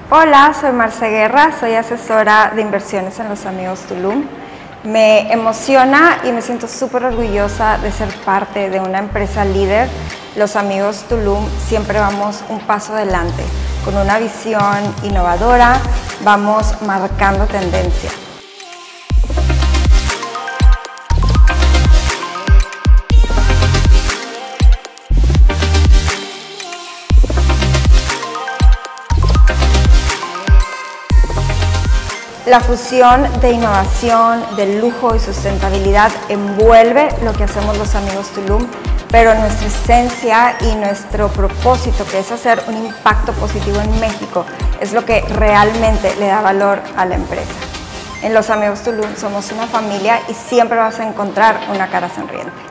Hola, soy Marce Guerra, soy asesora de inversiones en Los Amigos Tulum. Me emociona y me siento súper orgullosa de ser parte de una empresa líder. Los Amigos Tulum siempre vamos un paso adelante. Con una visión innovadora, vamos marcando tendencia. La fusión de innovación, de lujo y sustentabilidad envuelve lo que hacemos Los Amigos Tulum, pero nuestra esencia y nuestro propósito, que es hacer un impacto positivo en México, es lo que realmente le da valor a la empresa. En Los Amigos Tulum somos una familia y siempre vas a encontrar una cara sonriente.